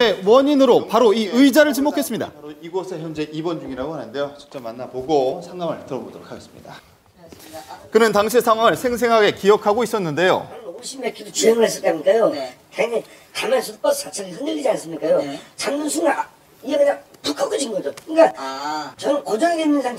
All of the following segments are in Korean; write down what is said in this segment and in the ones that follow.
원인으로 바로 이 의자를 지목했습니다. 바로 이곳에 현재 입원 중이라고 하는데요. 직접 만나보고 상담을 들어보도록 하겠습니다. 그는 당시 상황을 생생하게 기억하고 있었는데요. 50몇 킬로 주행을 했었다니까요. 네. 당연히 가만히 있어도 버스 자체가 흔들리지 않습니까요? 네. 잡는 순간 이게 그냥 푹 꺾어진 거죠. 그러니까 저는 고정이 되어 있는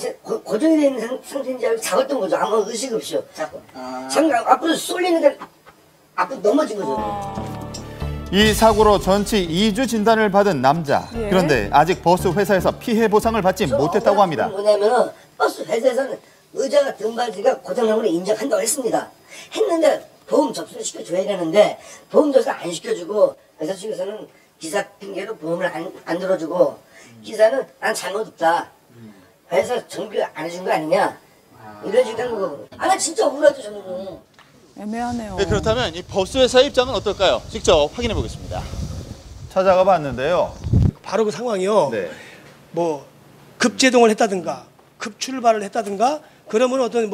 상태인 줄 알고 잡았던 거죠. 아무 의식 없이요. 잠깐 앞으로 쏠리는데 앞으로 넘어진 거죠. 이 사고로 전치 2주 진단을 받은 남자. 예. 그런데 아직 버스 회사에서 피해 보상을 받지 못했다고 합니다. 뭐냐면은 버스 회사에서는 의자가 등받이가 고장난 걸 인정한다고 했습니다. 했는데 보험 접수를 시켜줘야 되는데 보험 접수 안 시켜주고 회사 측에서는 기사 핑계로 보험을 안 들어주고 기사는 난 잘못 없다. 회사 정비 안 해준 거 아니냐. 이런 식으로 한 거고. 나 진짜 억울하죠 저는. 애매하네요. 네, 그렇다면 이 버스 회사의 입장은 어떨까요? 직접 확인해 보겠습니다. 찾아가 봤는데요. 바로 그 상황이요. 네. 뭐 급제동을 했다든가 급출발을 했다든가 그러면 어떤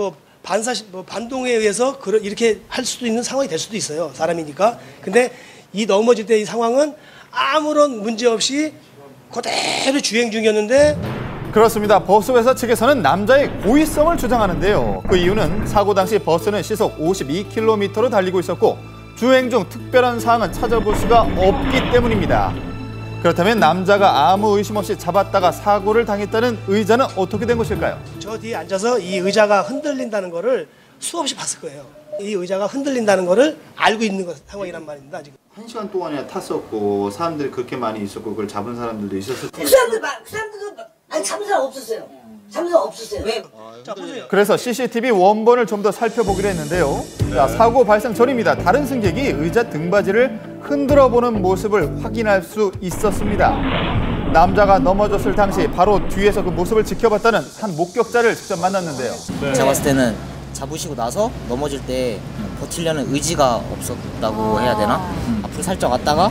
반동에 의해서 이렇게 할 수도 있는 상황이 될 수도 있어요. 사람이니까. 근데 이 넘어질 때 이 상황은 아무런 문제 없이 그대로 주행 중이었는데. 그렇습니다. 버스 회사 측에서는 남자의 고의성을 주장하는데요. 그 이유는 사고 당시 버스는 시속 52km로 달리고 있었고 주행 중 특별한 사항은 찾아볼 수가 없기 때문입니다. 그렇다면 남자가 아무 의심 없이 잡았다가 사고를 당했다는 의자는 어떻게 된 것일까요? 저 뒤에 앉아서 이 의자가 흔들린다는 거를 수없이 봤을 거예요. 이 의자가 흔들린다는 거를 알고 있는 상황이란 말입니다. 지금. 1시간 동안이나 탔었고 사람들이 그렇게 많이 있었고 그걸 잡은 사람들도 있었을 텐데. 그 사람들도 아니 잡은 사람 없었어요. 잡은 사람 없었어요. 왜? 자, 보세요. 그래서 CCTV 원본을 좀 더 살펴보기로 했는데요. 자, 사고 발생 전입니다. 다른 승객이 의자 등받이를 흔들어 보는 모습을 확인할 수 있었습니다. 남자가 넘어졌을 당시 바로 뒤에서 그 모습을 지켜봤다는 한 목격자를 직접 만났는데요. 네. 제가 봤을 때는 잡으시고 나서 넘어질 때 버티려는 의지가 없었다고 해야 되나? 앞으로 살짝 왔다가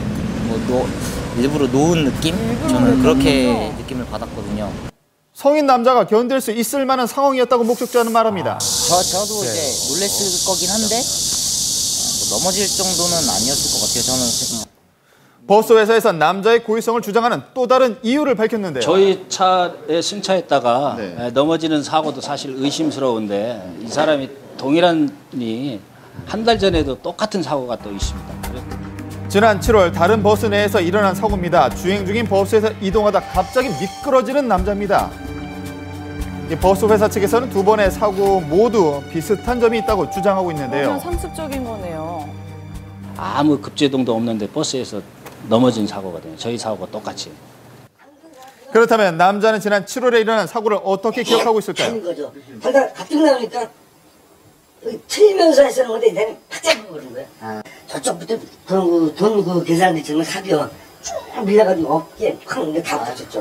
일부러 놓은 느낌? 저는 그렇게 느낌을 받았거든요. 성인 남자가 견딜 수 있을 만한 상황이었다고 목격자는 말합니다. 저도 이제 놀랬을 거긴 한데 넘어질 정도는 아니었을 것 같아요. 저는. 버스 회사에서 남자의 고의성을 주장하는 또 다른 이유를 밝혔는데요. 저희 차에 승차했다가 네. 넘어지는 사고도 사실 의심스러운데 이 사람이 동일한이 한 달 전에도 똑같은 사고가 또 있습니다. 지난 7월 다른 버스 내에서 일어난 사고입니다. 주행 중인 버스에서 이동하다 갑자기 미끄러지는 남자입니다. 이 버스 회사 측에서는 두 번의 사고 모두 비슷한 점이 있다고 주장하고 있는데요. 완전 상습적인 거네요. 아무 급제동도 없는데 버스에서 넘어진 사고거든요. 저희 사고가 똑같이. 그렇다면 남자는 지난 7월에 일어난 사고를 어떻게 기억하고 있을까요? 하는 거죠. 하다 가뜩 나오니까 틀리면서 했었는 건데 나는 바짝 그런 거야. 저쪽부터 돈 계산대 정말 사비요. 쭉 밀려가지고 어깨에 팍 다 붙였죠.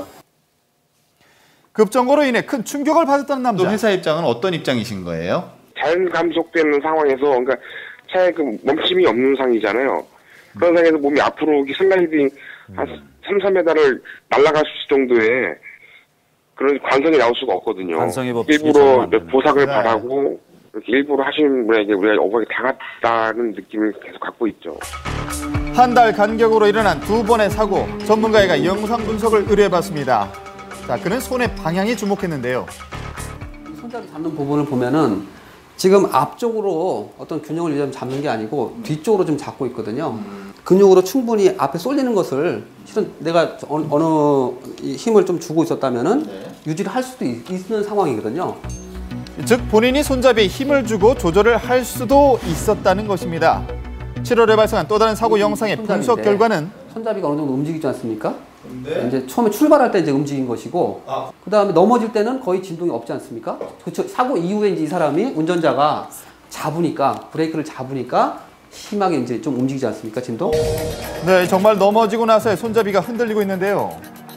급정거로 인해 큰 충격을 받았다는 남자. 회사 입장은 어떤 입장이신 거예요? 자연 감속되는 상황에서 그러니까 차에 그 멈춤이 없는 상황이잖아요. 그런 상황에서 몸이 앞으로 슬라이딩 한 3-4m를 날아갈 수 있을 정도의 그런 관성이 나올 수가 없거든요. 일부러 보상을 바라고 이렇게 일부러 하시는 분에게 우리가 억울하게 당했다는 느낌을 계속 갖고 있죠. 한 달 간격으로 일어난 두 번의 사고. 전문가가 영상 분석을 의뢰해봤습니다. 자, 그는 손의 방향에 주목했는데요. 손잡이 잡는 부분을 보면은 지금 앞쪽으로 어떤 균형을 유지하면 잡는 게 아니고 뒤쪽으로 좀 잡고 있거든요. 근육으로 충분히 앞에 쏠리는 것을 실은 내가 어느 힘을 좀 주고 있었다면은 유지를 할 수도 있는 상황이거든요. 즉 본인이 손잡이에 힘을 주고 조절을 할 수도 있었다는 것입니다. 7월에 발생한 또 다른 사고 영상의 분석 결과는 손잡이가 어느 정도 움직이지 않습니까? 이제 처음에 출발할 때 이제 움직인 것이고 그 다음에 넘어질 때는 거의 진동이 없지 않습니까? 그렇죠. 사고 이후에 이제 이 사람이 운전자가 잡으니까 브레이크를 잡으니까 심하게 이제 좀 움직이지 않습니까? 진동? 네, 정말 넘어지고 나서의 손잡이가 흔들리고 있는데요.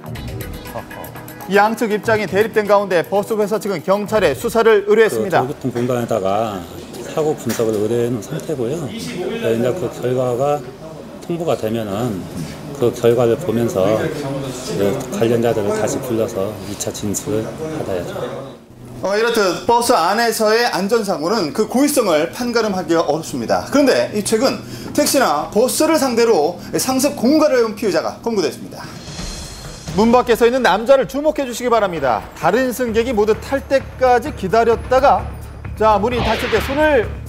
양측 입장이 대립된 가운데 버스 회사 측은 경찰에 수사를 의뢰했습니다. 교통 공간에다가 사고 분석을 의뢰해놓은 상태고요. 이제 그 결과가 통보가 되면은 그 결과를 보면서 관련자들을 다시 불러서 2차 진술을 받아야죠. 이렇듯 버스 안에서의 안전사고는 그 고의성을 판가름하기가 어렵습니다. 그런데 최근 택시나 버스를 상대로 상습 공갈을 해온 피의자가 검거됐습니다. 문 밖에 서 있는 남자를 주목해 주시기 바랍니다. 다른 승객이 모두 탈 때까지 기다렸다가 문이 닫힐 때 손을